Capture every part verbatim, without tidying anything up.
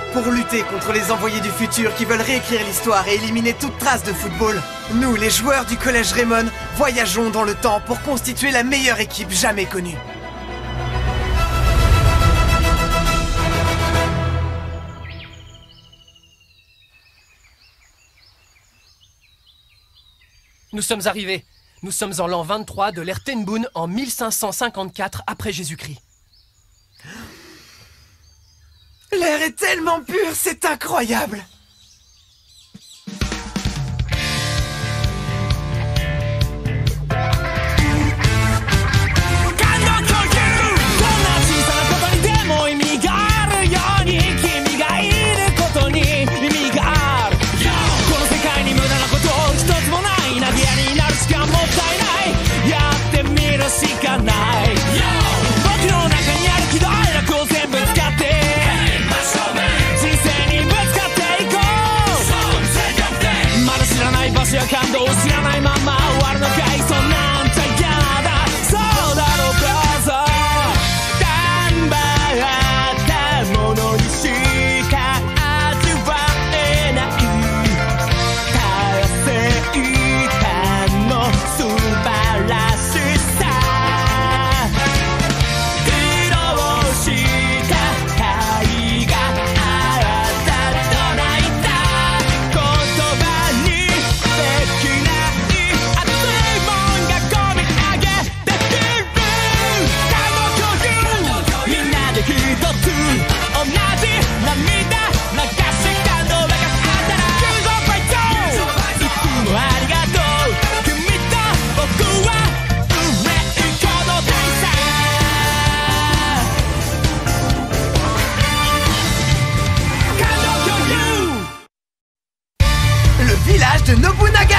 Pour lutter contre les envoyés du futur qui veulent réécrire l'histoire et éliminer toute trace de football, nous, les joueurs du Collège Raymond, voyageons dans le temps pour constituer la meilleure équipe jamais connue. Nous sommes arrivés. Nous sommes en l'an vingt-trois de l'ère Tenboon en mille cinq cent cinquante-quatre après Jésus-Christ. L'air est tellement pur, c'est incroyable! De Nobunaga!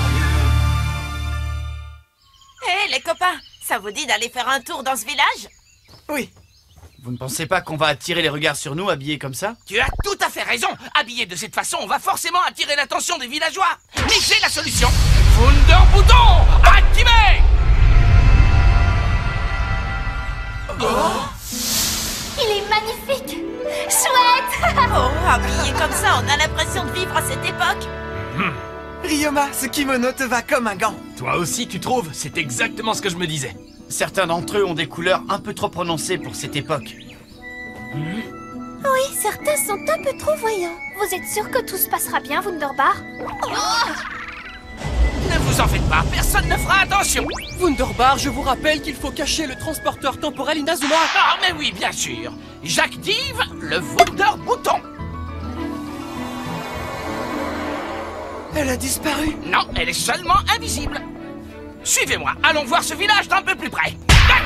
Hé, hey, les copains, ça vous dit d'aller faire un tour dans ce village? Oui. Vous ne pensez pas qu'on va attirer les regards sur nous, habillés comme ça? Tu as tout à fait raison. Habillés de cette façon, on va forcément attirer l'attention des villageois. Mais j'ai la solution. Wunder Bouton, activé! Oh. Il est magnifique! Chouette! Oh, habillé comme ça, on a l'impression de vivre à cette époque. Hmm. Ryoma, ce kimono te va comme un gant. Toi aussi, tu trouves? C'est exactement ce que je me disais. Certains d'entre eux ont des couleurs un peu trop prononcées pour cette époque. Mmh. Oui, certains sont un peu trop voyants. Vous êtes sûr que tout se passera bien, Wunderbar? Oh. Ne vous en faites pas, personne ne fera attention. Wunderbar, je vous rappelle qu'il faut cacher le transporteur temporel Inazuma. Ah, mais oui, bien sûr. J'active le Wunder Bouton. Elle a disparu. Non, elle est seulement invisible. Suivez-moi, allons voir ce village d'un peu plus près.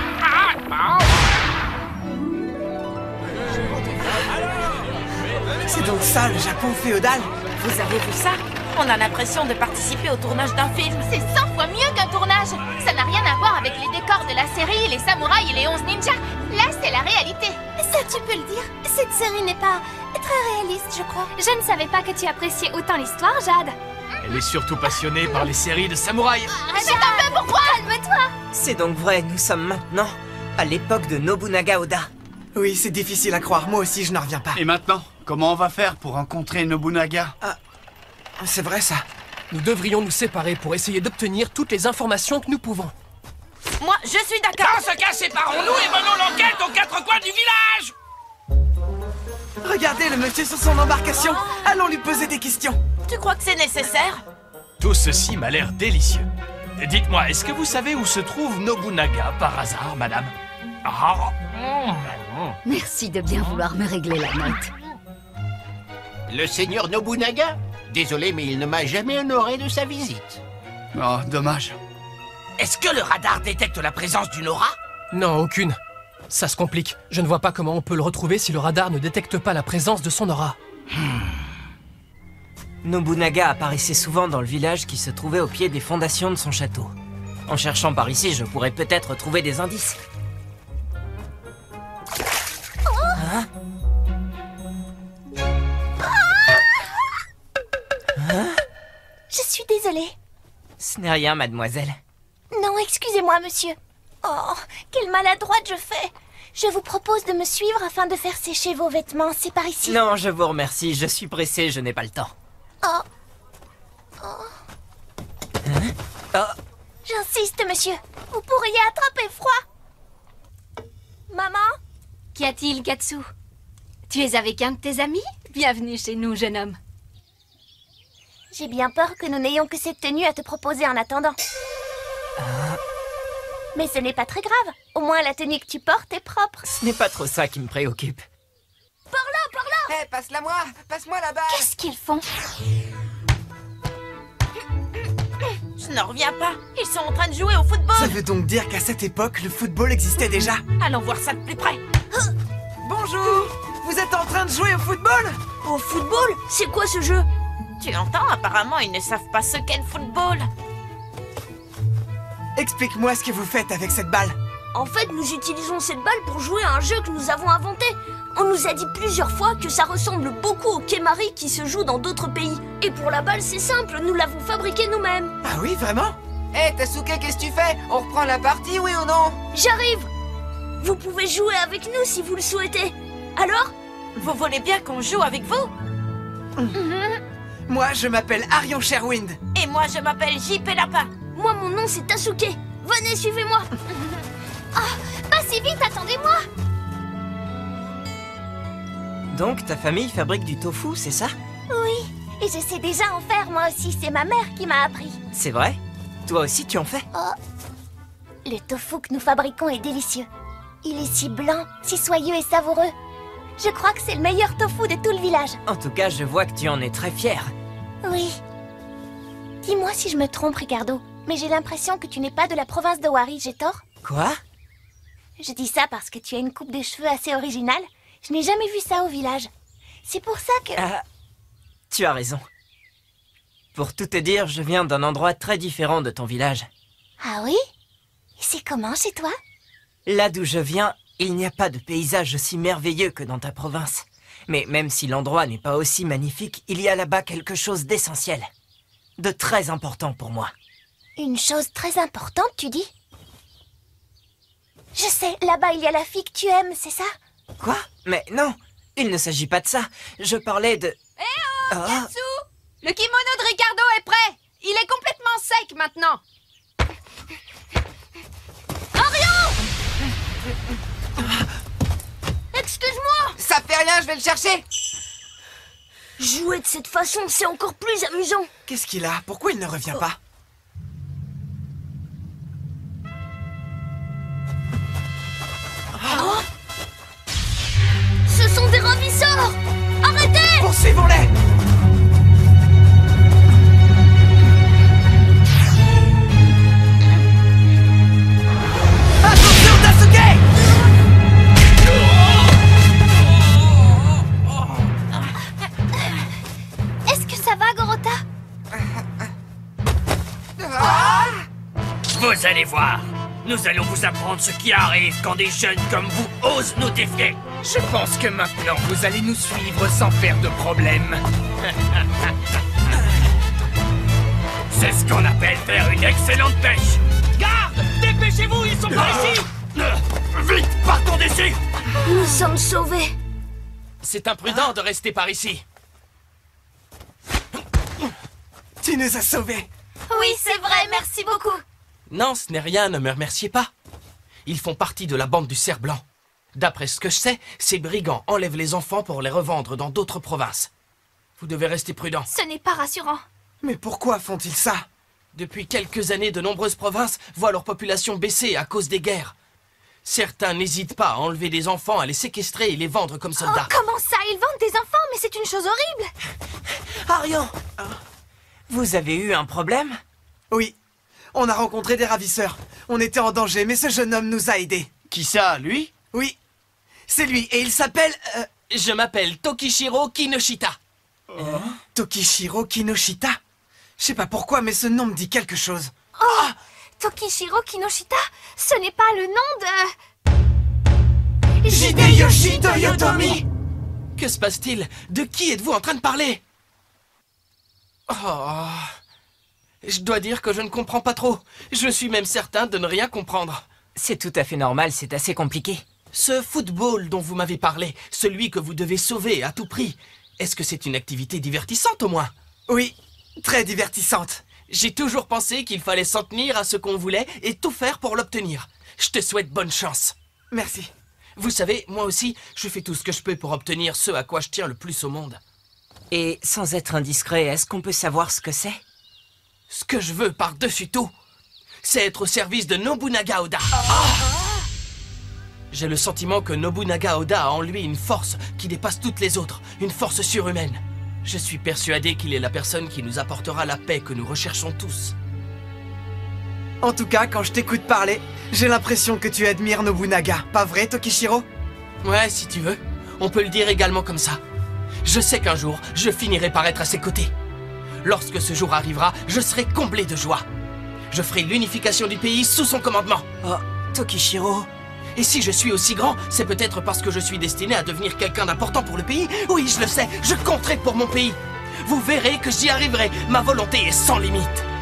C'est donc ça, le Japon féodal? Vous avez vu ça? On a l'impression de participer au tournage d'un film. C'est cent fois mieux qu'un tournage. Ça n'a rien à voir avec les décors de la série, les samouraïs et les onze ninjas. Là, c'est la réalité. Ça, tu peux le dire. Cette série n'est pas très réaliste, je crois. Je ne savais pas que tu appréciais autant l'histoire, Jade. Elle est surtout passionnée par les séries de samouraïs. C'est un peu pourquoi? Calme-toi. C'est donc vrai, nous sommes maintenant à l'époque de Nobunaga Oda. Oui, c'est difficile à croire, moi aussi je n'en reviens pas. Et maintenant, comment on va faire pour rencontrer Nobunaga? Ah, c'est vrai ça. Nous devrions nous séparer pour essayer d'obtenir toutes les informations que nous pouvons. Moi, je suis d'accord. Dans ce cas, séparons-nous et menons l'enquête aux quatre coins du village. Regardez le monsieur sur son embarcation. Allons lui poser des questions. Tu crois que c'est nécessaire? Tout ceci m'a l'air délicieux. Dites-moi, est-ce que vous savez où se trouve Nobunaga par hasard, madame? Ah. Merci de bien vouloir me régler la note. Le seigneur Nobunaga? Désolé, mais il ne m'a jamais honoré de sa visite. Oh, dommage. Est-ce que le radar détecte la présence d'une aura? Non, aucune. Ça se complique. Je ne vois pas comment on peut le retrouver si le radar ne détecte pas la présence de son aura. Hmm. Nobunaga apparaissait souvent dans le village qui se trouvait au pied des fondations de son château. En cherchant par ici, je pourrais peut-être trouver des indices. Hein? Hein? Je suis désolée. Ce n'est rien, mademoiselle. Non, excusez-moi, monsieur. Oh, quelle maladroite je fais. Je vous propose de me suivre afin de faire sécher vos vêtements. C'est par ici. Non, je vous remercie. Je suis pressé, je n'ai pas le temps. Oh. Oh. Hein? Oh. J'insiste, monsieur. Vous pourriez attraper froid. Maman? Qu'y a-t-il, Katsu? Tu es avec un de tes amis? Bienvenue chez nous, jeune homme. J'ai bien peur que nous n'ayons que cette tenue à te proposer en attendant. Ah. Mais ce n'est pas très grave. Au moins la tenue que tu portes est propre. Ce n'est pas trop ça qui me préoccupe. Par là, par là! Hé, hey, passe-la-moi! Passe-moi la balle! Qu'est-ce qu'ils font? Je n'en reviens pas. Ils sont en train de jouer au football. Ça veut donc dire qu'à cette époque, le football existait déjà? Allons voir ça de plus près. Bonjour! Vous êtes en train de jouer au football? Au football? C'est quoi ce jeu? Tu entends? Apparemment, ils ne savent pas ce qu'est le football. Explique-moi ce que vous faites avec cette balle. En fait, nous utilisons cette balle pour jouer à un jeu que nous avons inventé. On nous a dit plusieurs fois que ça ressemble beaucoup au kemari qui se joue dans d'autres pays. Et pour la balle, c'est simple, nous l'avons fabriquée nous-mêmes. Ah oui, vraiment? Hé, hey, Tasuke, qu'est-ce que tu fais? On reprend la partie, oui ou non? J'arrive! Vous pouvez jouer avec nous si vous le souhaitez. Alors? Vous voulez bien qu'on joue avec vous? Mm-hmm. Moi, je m'appelle Arion Sherwind. Et moi, je m'appelle J P Lapin. Moi, mon nom, c'est Tasuke. Venez, suivez-moi. Oh, pas si vite, attendez-moi. Donc, ta famille fabrique du tofu, c'est ça? Oui, et je sais déjà en faire, moi aussi. C'est ma mère qui m'a appris. C'est vrai? Toi aussi, tu en fais? Oh. Le tofu que nous fabriquons est délicieux. Il est si blanc, si soyeux et savoureux. Je crois que c'est le meilleur tofu de tout le village. En tout cas, je vois que tu en es très fière. Oui. Dis-moi si je me trompe, Ricardo, mais j'ai l'impression que tu n'es pas de la province de Wari, j'ai tort? Quoi? Je dis ça parce que tu as une coupe de cheveux assez originale. Je n'ai jamais vu ça au village. C'est pour ça que... Ah, tu as raison. Pour tout te dire, je viens d'un endroit très différent de ton village. Ah oui? Et c'est comment chez toi? Là d'où je viens, il n'y a pas de paysage aussi merveilleux que dans ta province. Mais même si l'endroit n'est pas aussi magnifique, il y a là-bas quelque chose d'essentiel. De très important pour moi. Une chose très importante, tu dis? Je sais, là-bas il y a la fille que tu aimes, c'est ça? Quoi? Mais non, il ne s'agit pas de ça. Je parlais de... Eh oh, oh. Katsu! Le kimono de Ricardo est prêt! Il est complètement sec maintenant! Arion! Excuse-moi! Ça fait rien, je vais le chercher. Jouer de cette façon, c'est encore plus amusant. Qu'est-ce qu'il a? Pourquoi il ne revient oh. pas? Oh. Ce sont des ravisseurs! Arrêtez! Poursuivons-les! Attention, Tasuke! Est-ce que ça va, Gorota? Vous allez voir. Nous allons vous apprendre ce qui arrive quand des jeunes comme vous osent nous défier. Je pense que maintenant, vous allez nous suivre sans faire de problème. C'est ce qu'on appelle faire une excellente pêche. Garde! Dépêchez-vous, ils sont par ici! Vite, partons d'ici! Nous sommes sauvés. C'est imprudent de rester par ici. Tu nous as sauvés. Oui, c'est vrai, merci beaucoup. Non, ce n'est rien, ne me remerciez pas. Ils font partie de la bande du Cerf Blanc. D'après ce que je sais, ces brigands enlèvent les enfants pour les revendre dans d'autres provinces. Vous devez rester prudent. Ce n'est pas rassurant. Mais pourquoi font-ils ça? Depuis quelques années, de nombreuses provinces voient leur population baisser à cause des guerres. Certains n'hésitent pas à enlever des enfants, à les séquestrer et les vendre comme soldats. Oh, comment ça? Ils vendent des enfants, mais c'est une chose horrible. Arion! Vous avez eu un problème? Oui. On a rencontré des ravisseurs. On était en danger, mais ce jeune homme nous a aidés. Qui ça, lui? Oui. C'est lui, et il s'appelle... Euh... Je m'appelle Tokishiro Kinoshita. Euh... Tokishiro Kinoshita? Je sais pas pourquoi, mais ce nom me dit quelque chose. Oh ah Tokishiro Kinoshita? Ce n'est pas le nom de... Hideyoshi Toyotomi! Que se passe-t-il? De qui êtes-vous en train de parler? Oh... Je dois dire que je ne comprends pas trop. Je suis même certain de ne rien comprendre. C'est tout à fait normal, c'est assez compliqué. Ce football dont vous m'avez parlé, celui que vous devez sauver à tout prix, est-ce que c'est une activité divertissante au moins? Oui, très divertissante. J'ai toujours pensé qu'il fallait s'en tenir à ce qu'on voulait et tout faire pour l'obtenir. Je te souhaite bonne chance. Merci. Vous savez, moi aussi, je fais tout ce que je peux pour obtenir ce à quoi je tiens le plus au monde. Et sans être indiscret, est-ce qu'on peut savoir ce que c'est? Ce que je veux par-dessus tout, c'est être au service de Nobunaga Oda. Ah! J'ai le sentiment que Nobunaga Oda a en lui une force qui dépasse toutes les autres, une force surhumaine. Je suis persuadé qu'il est la personne qui nous apportera la paix que nous recherchons tous. En tout cas, quand je t'écoute parler, j'ai l'impression que tu admires Nobunaga. Pas vrai, Tokishiro? Ouais, si tu veux. On peut le dire également comme ça. Je sais qu'un jour, je finirai par être à ses côtés. Lorsque ce jour arrivera, je serai comblé de joie. Je ferai l'unification du pays sous son commandement. Oh, Tokishiro... Et si je suis aussi grand, c'est peut-être parce que je suis destiné à devenir quelqu'un d'important pour le pays. Oui, je le sais, je compterai pour mon pays. Vous verrez que j'y arriverai. Ma volonté est sans limite.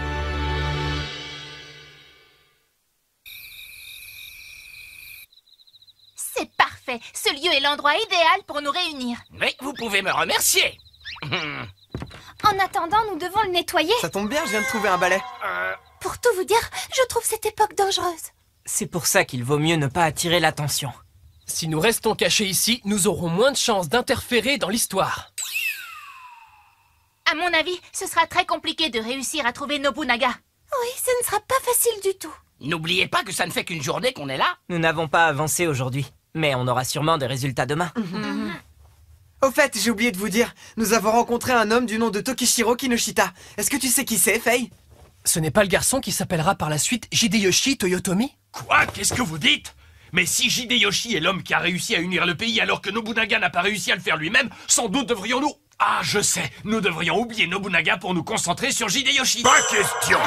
C'est parfait. Ce lieu est l'endroit idéal pour nous réunir. Mais vous pouvez me remercier. En attendant, nous devons le nettoyer. Ça tombe bien, je viens de trouver un balai. Euh... Pour tout vous dire, je trouve cette époque dangereuse. C'est pour ça qu'il vaut mieux ne pas attirer l'attention. Si nous restons cachés ici, nous aurons moins de chances d'interférer dans l'histoire. À mon avis, ce sera très compliqué de réussir à trouver Nobunaga. Oui, ce ne sera pas facile du tout. N'oubliez pas que ça ne fait qu'une journée qu'on est là. Nous n'avons pas avancé aujourd'hui, mais on aura sûrement des résultats demain. Mmh. Au fait, j'ai oublié de vous dire, nous avons rencontré un homme du nom de Tokishiro Kinoshita. Est-ce que tu sais qui c'est, Faye? Ce n'est pas le garçon qui s'appellera par la suite Hideyoshi Toyotomi? Quoi? Qu'est-ce que vous dites? Mais si Hideyoshi est l'homme qui a réussi à unir le pays alors que Nobunaga n'a pas réussi à le faire lui-même, sans doute devrions-nous... Ah, je sais, nous devrions oublier Nobunaga pour nous concentrer sur Hideyoshi. Pas question.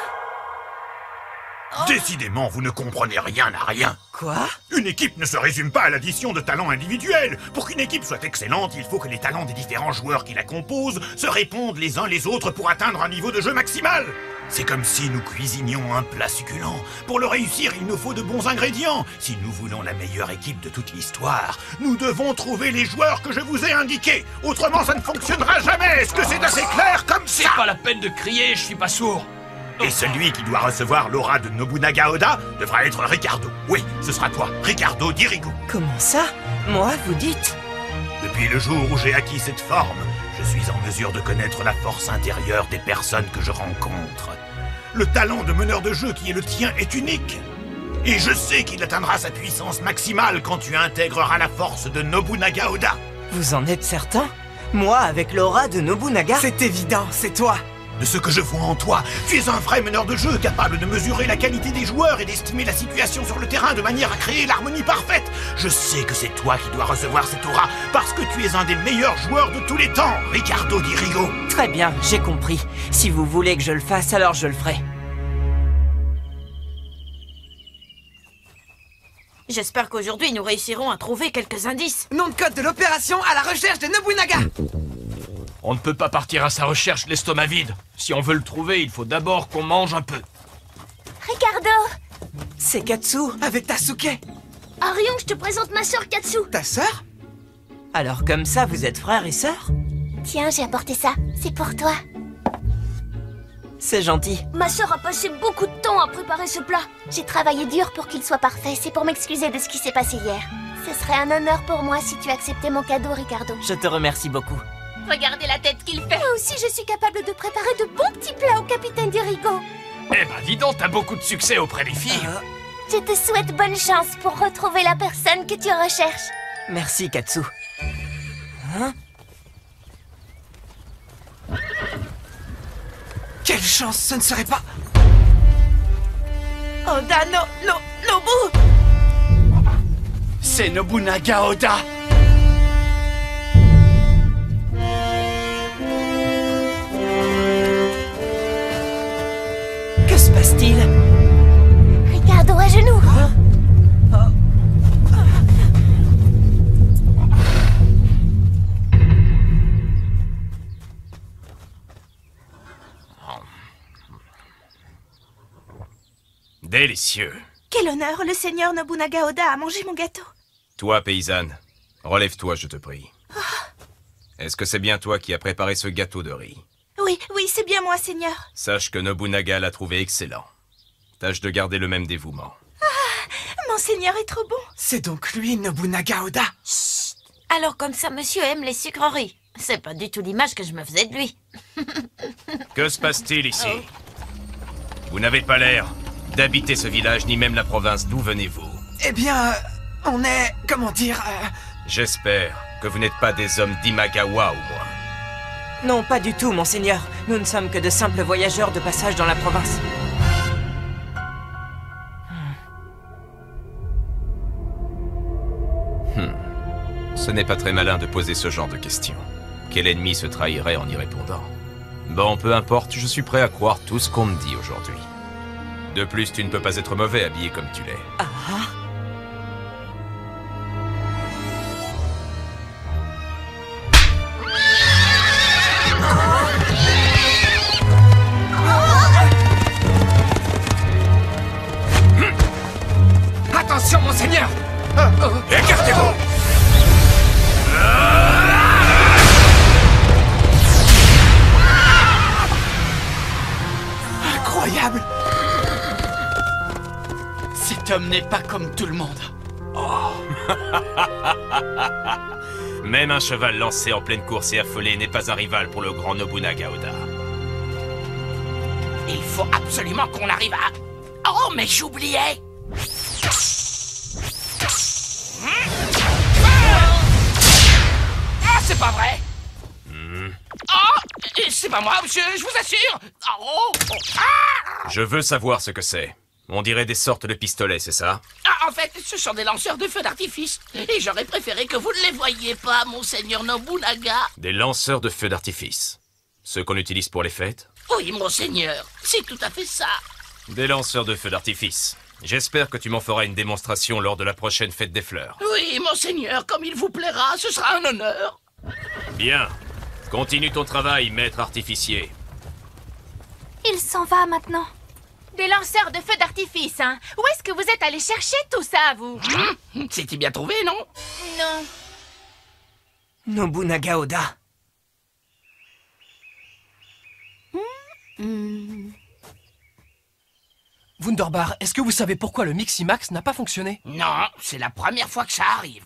Décidément, vous ne comprenez rien à rien. Quoi? Une équipe ne se résume pas à l'addition de talents individuels. Pour qu'une équipe soit excellente, il faut que les talents des différents joueurs qui la composent se répondent les uns les autres pour atteindre un niveau de jeu maximal. C'est comme si nous cuisinions un plat succulent. Pour le réussir, il nous faut de bons ingrédients. Si nous voulons la meilleure équipe de toute l'histoire, nous devons trouver les joueurs que je vous ai indiqués. Autrement, ça ne fonctionnera jamais. Est-ce que c'est assez clair comme ça? C'est pas la peine de crier, je suis pas sourd. Et celui qui doit recevoir l'aura de Nobunaga Oda devra être Ricardo. Oui, ce sera toi, Ricardo Dirigo. Comment ça? Moi, vous dites? Depuis le jour où j'ai acquis cette forme, je suis en mesure de connaître la force intérieure des personnes que je rencontre. Le talent de meneur de jeu qui est le tien est unique. Et je sais qu'il atteindra sa puissance maximale quand tu intégreras la force de Nobunaga Oda. Vous en êtes certain? Moi, avec l'aura de Nobunaga? C'est évident, c'est toi. De ce que je vois en toi, tu es un vrai meneur de jeu capable de mesurer la qualité des joueurs et d'estimer la situation sur le terrain de manière à créer l'harmonie parfaite. Je sais que c'est toi qui dois recevoir cette aura parce que tu es un des meilleurs joueurs de tous les temps, Ricardo Dirigo. Très bien, j'ai compris. Si vous voulez que je le fasse, alors je le ferai. J'espère qu'aujourd'hui nous réussirons à trouver quelques indices. Nom de code de l'opération à la recherche de Nobunaga. On ne peut pas partir à sa recherche l'estomac vide. Si on veut le trouver, il faut d'abord qu'on mange un peu. Ricardo! C'est Katsu. Avec Tasuke. Arion, je te présente ma sœur Katsu. Ta sœur? Alors comme ça, vous êtes frères et sœurs? Tiens, j'ai apporté ça. C'est pour toi. C'est gentil. Ma sœur a passé beaucoup de temps à préparer ce plat. J'ai travaillé dur pour qu'il soit parfait. C'est pour m'excuser de ce qui s'est passé hier. Ce serait un honneur pour moi si tu acceptais mon cadeau, Ricardo. Je te remercie beaucoup. Regardez la tête qu'il fait. Moi aussi, je suis capable de préparer de bons petits plats au capitaine Dirigo. Eh ben, dis donc, t'as beaucoup de succès auprès des filles. Euh... Je te souhaite bonne chance pour retrouver la personne que tu recherches. Merci, Katsu. Hein? Quelle chance, ce ne serait pas... Oda no... no... Nobu! C'est Nobunaga Oda. Que se passe-t-il? Ricardo, à genoux. Hein? Délicieux. Quel honneur, le seigneur Nobunaga Oda a mangé mon gâteau. Toi, paysanne, relève-toi, je te prie. Oh. Est-ce que c'est bien toi qui as préparé ce gâteau de riz? Oui, oui, c'est bien moi, Seigneur. Sache que Nobunaga l'a trouvé excellent. Tâche de garder le même dévouement. Ah, mon Seigneur est trop bon. C'est donc lui, Nobunaga Oda. Chut. Alors comme ça, monsieur aime les sucreries. C'est pas du tout l'image que je me faisais de lui. Que se passe-t-il ici? Vous n'avez pas l'air d'habiter ce village, ni même la province. D'où venez-vous? Eh bien, euh, on est... comment dire... Euh... J'espère que vous n'êtes pas des hommes d'Imagawa, au moins. Non, pas du tout, monseigneur. Nous ne sommes que de simples voyageurs de passage dans la province. Hmm. Ce n'est pas très malin de poser ce genre de questions. Quel ennemi se trahirait en y répondant? Bon, peu importe, je suis prêt à croire tout ce qu'on me dit aujourd'hui. De plus, tu ne peux pas être mauvais habillé comme tu l'es. Ah. Attention, monseigneur! Écartez-vous! Incroyable! Cet homme n'est pas comme tout le monde. Oh. Même un cheval lancé en pleine course et affolé n'est pas un rival pour le grand Nobunaga Oda. Il faut absolument qu'on arrive à... Oh, mais j'oubliais! Ah, c'est pas vrai! Hmm. Oh, c'est pas moi, monsieur, je vous assure! Oh, oh, ah. Je veux savoir ce que c'est. On dirait des sortes de pistolets, c'est ça? Ah, en fait, ce sont des lanceurs de feux d'artifice. Et j'aurais préféré que vous ne les voyiez pas, monseigneur Nobunaga. Des lanceurs de feux d'artifice. Ceux qu'on utilise pour les fêtes? Oui, monseigneur, c'est tout à fait ça. Des lanceurs de feux d'artifice. J'espère que tu m'en feras une démonstration lors de la prochaine fête des fleurs. Oui, monseigneur, comme il vous plaira, ce sera un honneur. Bien. Continue ton travail, maître artificier. Il s'en va maintenant. Des lanceurs de feux d'artifice, hein? Où est-ce que vous êtes allé chercher tout ça, vous? Mmh, c'était bien trouvé, non? Non. Nobunaga Oda. Mmh. Wunderbar, est-ce que vous savez pourquoi le Miximax n'a pas fonctionné? Non, c'est la première fois que ça arrive.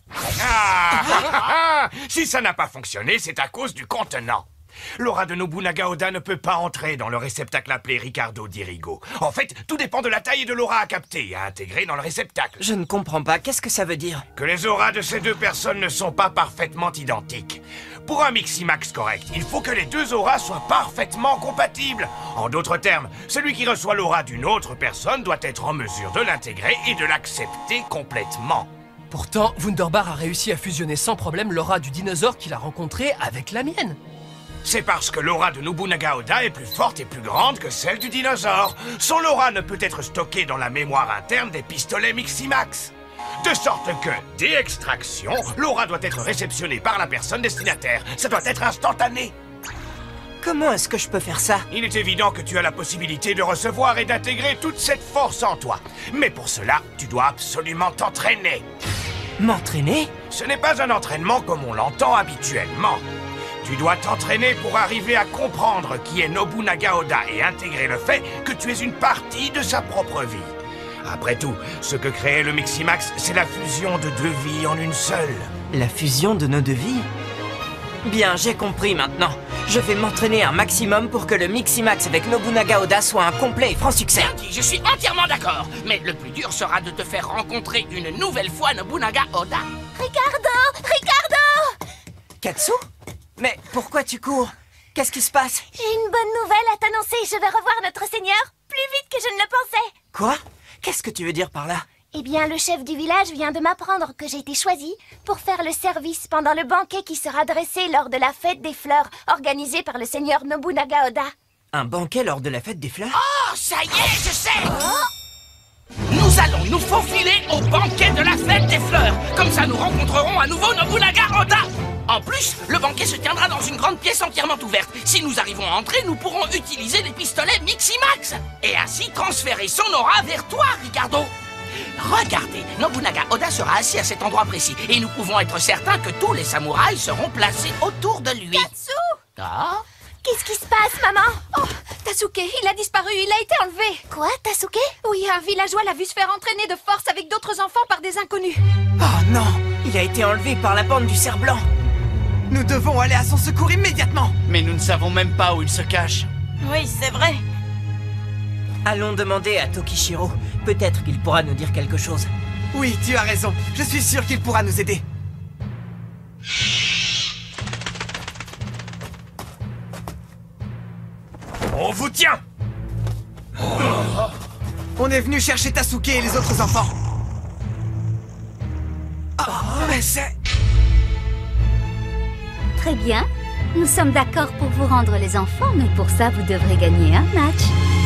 Ah, ah, ah, si ça n'a pas fonctionné, c'est à cause du contenant. L'aura de Nobunaga Oda ne peut pas entrer dans le réceptacle appelé Ricardo Dirigo. En fait, tout dépend de la taille de l'aura à capter et à intégrer dans le réceptacle. Je ne comprends pas, qu'est-ce que ça veut dire? Que les auras de ces deux personnes ne sont pas parfaitement identiques. Pour un Miximax correct, il faut que les deux auras soient parfaitement compatibles. En d'autres termes, celui qui reçoit l'aura d'une autre personne doit être en mesure de l'intégrer et de l'accepter complètement. Pourtant, Wunderbar a réussi à fusionner sans problème l'aura du dinosaure qu'il a rencontré avec la mienne. C'est parce que l'aura de Nobunaga Oda est plus forte et plus grande que celle du dinosaure. Son aura ne peut être stockée dans la mémoire interne des pistolets Miximax. De sorte que, dès extraction, l'aura doit être réceptionnée par la personne destinataire. Ça doit être instantané. Comment est-ce que je peux faire ça? Il est évident que tu as la possibilité de recevoir et d'intégrer toute cette force en toi. Mais pour cela, tu dois absolument t'entraîner. M'entraîner? Ce n'est pas un entraînement comme on l'entend habituellement. Tu dois t'entraîner pour arriver à comprendre qui est Nobunaga Oda et intégrer le fait que tu es une partie de sa propre vie. Après tout, ce que créait le Miximax, c'est la fusion de deux vies en une seule. La fusion de nos deux vies? Bien, j'ai compris maintenant. Je vais m'entraîner un maximum pour que le Miximax avec Nobunaga Oda soit un complet et franc succès. Bien dit, je suis entièrement d'accord. Mais le plus dur sera de te faire rencontrer une nouvelle fois Nobunaga Oda. Ricardo! Ricardo! Katsu? Mais pourquoi tu cours? Qu'est-ce qui se passe? J'ai une bonne nouvelle à t'annoncer. Je vais revoir notre seigneur plus vite que je ne le pensais. Quoi? Qu'est-ce que tu veux dire par là? Eh bien, le chef du village vient de m'apprendre que j'ai été choisi pour faire le service pendant le banquet qui sera dressé lors de la fête des fleurs organisée par le seigneur Nobunaga Oda. Un banquet lors de la fête des fleurs? Oh, ça y est, je sais! Oh! Nous allons nous faufiler au banquet de la fête des fleurs. Comme ça, nous rencontrerons à nouveau Nobunaga Oda. En plus, le banquet se tiendra dans une grande pièce entièrement ouverte. Si nous arrivons à entrer, nous pourrons utiliser les pistolets Miximax et ainsi transférer son aura vers toi, Ricardo. Regardez, Nobunaga Oda sera assis à cet endroit précis. Et nous pouvons être certains que tous les samouraïs seront placés autour de lui. Katsu! Ah? Qu'est-ce qui se passe, maman? Oh, Tasuke, il a disparu, il a été enlevé. Quoi, Tasuke? Oui, un villageois l'a vu se faire entraîner de force avec d'autres enfants par des inconnus. Oh non! Il a été enlevé par la bande du cerf blanc. Nous devons aller à son secours immédiatement. Mais nous ne savons même pas où il se cache. Oui, c'est vrai. Allons demander à Tokishiro. Peut-être qu'il pourra nous dire quelque chose. Oui, tu as raison. Je suis sûr qu'il pourra nous aider. On vous tient! On est venu chercher Tasuke et les autres enfants. Oh, mais c'est... Très bien. Nous sommes d'accord pour vous rendre les enfants, mais pour ça, vous devrez gagner un match.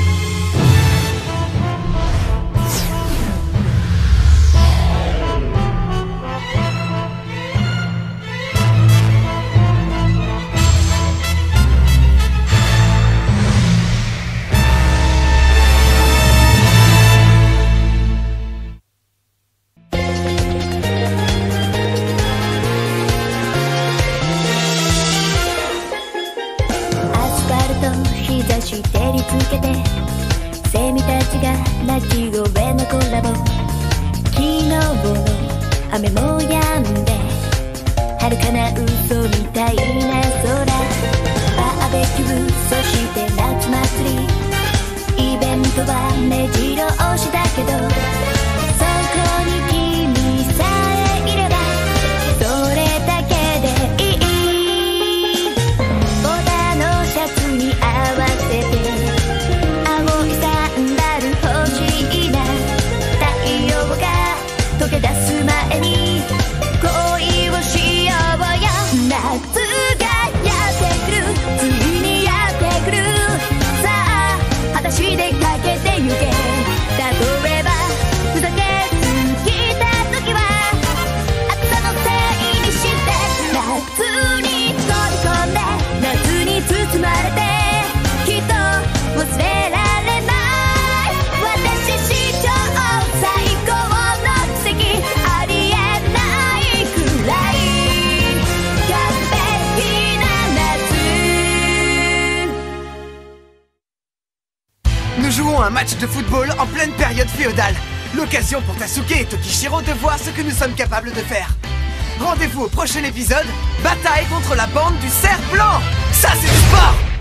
Nous jouons un match de football en pleine période féodale. L'occasion pour Tasuke et Tokishiro de voir ce que nous sommes capables de faire. Rendez-vous au prochain épisode, bataille contre la bande du cerf blanc. Ça, c'est du sport!